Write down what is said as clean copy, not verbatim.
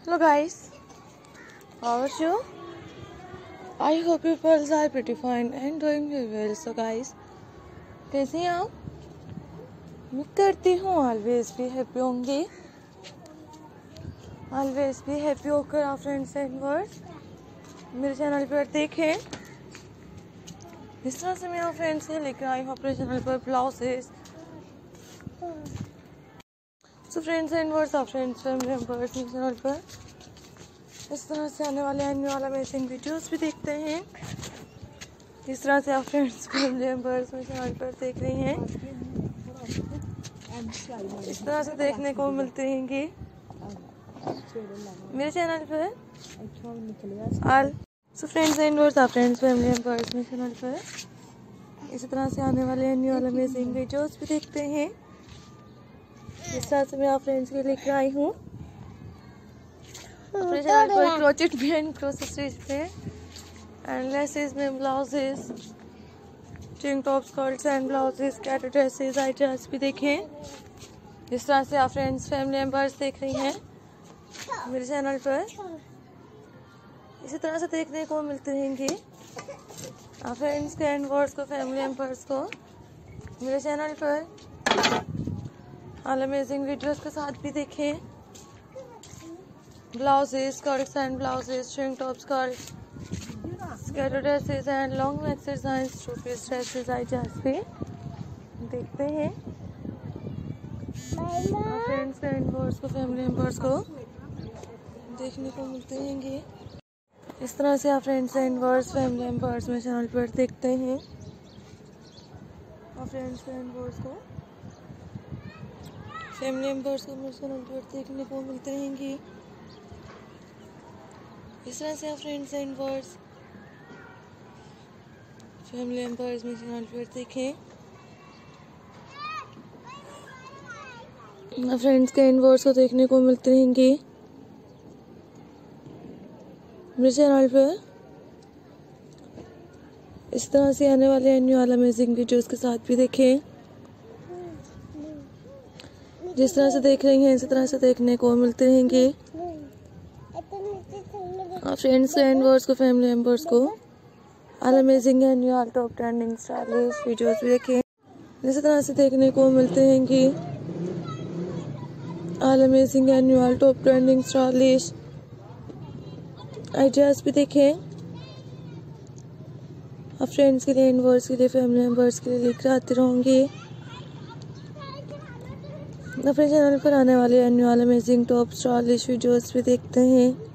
Hello guys, how are you? I hope you girls are pretty fine and doing very well. So guys, कैसे हैं आप? मैं करती हूँ always be happy होंगे, always be happy होकर आप फ्रेंड्स एंड वर्स मेरे चैनल पर देखें। इस तरह से मैं आप फ्रेंड्स से लेकर आई हूँ अपने चैनल पर blouses. So friends and viewers आप फ्रेंड्स फैमिली मेंबर्स मेरे चैनल पर इस तरह से आने वाले एंड वाला अमेजिंग वीडियोस भी देखते हैं। इस तरह से आप फ्रेंड्स फैमिली मेंबर्स मेरे चैनल पर देख रही हैं। इस तरह से देखने को मिलते हैं कि मेरे चैनल पर all so friends and viewers आप फ्रेंड्स फैमिली मेंबर्स मेरे चैनल पर इसी तरह से आने वाले एंड वाला अमेजिंग वीडियोस भी देखते हैं। इस तरह से मैं आप फ्रेंड्स के लिए लेकर आई हूँ अपने चैनल पर क्रोचेट भी एंड क्रोचेट स्टिच पे एंड लेसेस में blouses, tank top, skirts and blouses, cat dresses, I dress भी देखें। इस तरह से आप फ्रेंड्स फैमिली मेंबर्स देख रही हैं मेरे चैनल पर। इसी तरह से देखने को मिलते रहेंगे आप फ्रेंड्स के एंड वर्ड्स को फैमिली मेंबर्स को मेरे चैनल पर ऑल अमेजिंग वीडियोस के साथ भी देखें। Blouses, skirts and blouses, tank top, skirts, skirt dresses and long exercise, two piece dresses, I dress भी देखते हैं फ्रेंड्स एंड वर्ड्स को फैमिली मेंबर्स को देखने को मिलते हैं। इस तरह से आप friends and words family members मेरे चैनल पर देखते हैं और फ्रेंड्स एंड वर्ड्स को फैमिली मेंबर्स को मेरे चैनल पर देखने को मिलते रहेंगे। इस तरह से आप friends and words family members मेरे चैनल पर देखें। फ्रेंड्स के एंड वर्ड्स को देखने को मिलते रहेंगे मेरे चैनल पर। इस तरह से आने वाले एंड वाला अमेजिंग वीडियोस के साथ भी देखें। जिस तरह से देख रही हैं इसी तरह से देखने को मिलते रहेंगे आप फ्रेंड्स एंड वर्ड्स को फैमिली मेंबर्स को all amazing and all top trending stylish videos भी देखें। इसी तरह से देखने को मिलते हैं कि all amazing and all top trending stylish ideas भी देखें आप फ्रेंड्स के लिए एंड वर्ड्स के लिए फैमिली मेंबर्स के लिए लेकर आते रहूँगी अपने चैनल पर आने वाले एंड वाले अमेजिंग टॉप स्टाइलिश वीडियोस भी देखते हैं।